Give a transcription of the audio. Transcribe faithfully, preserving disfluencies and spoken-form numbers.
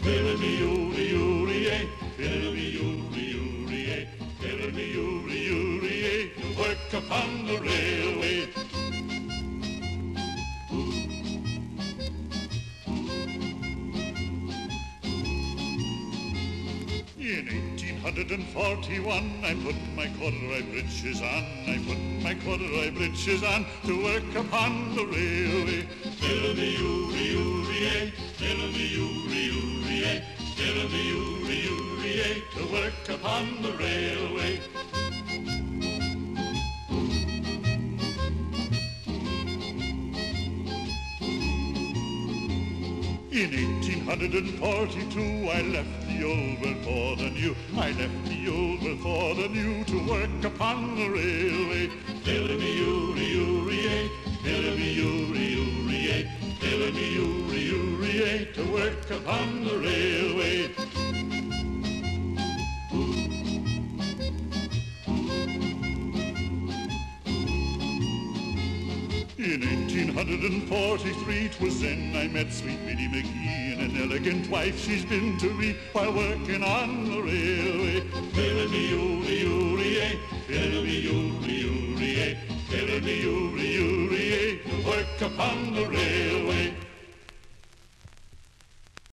Fiddle-me-oo-lee-oo-lee-ay, fiddle-me-oo-lee-oo-lee-ay, fiddle-me-oo-lee-oo-lee-ay, to work upon the railway. In eighteen forty-one I put my corduroy breeches on, I put my corduroy breeches on to work upon the railway. Fiddle-me-oo-lee-oo-lee-ay, fiddle-me-oo-lee-oo-lee-ay, fiddle-me-oo-lee-oo-lee-ay, to work upon the railway. In eighteen forty-two I left the old world for the new, I left the old world for the new to work upon the railway. Fiddle-me-oo-lee-oo-lee-ay, fiddle-me-oo-lee-oo-lee-ay, fiddle-me-oo-lee-oo-lee-ay, to work upon the railway. In eighteen forty-three 'twas then I met sweet Biddy McGee, and an elegant wife she's been to me while working on the railway. Fiddle-me-oo-lee-oo-lee-ay, fiddle-me-oo-lee-oo-lee-ay, fiddle-me-oo-lee-oo-lee-ay, to work upon the railway.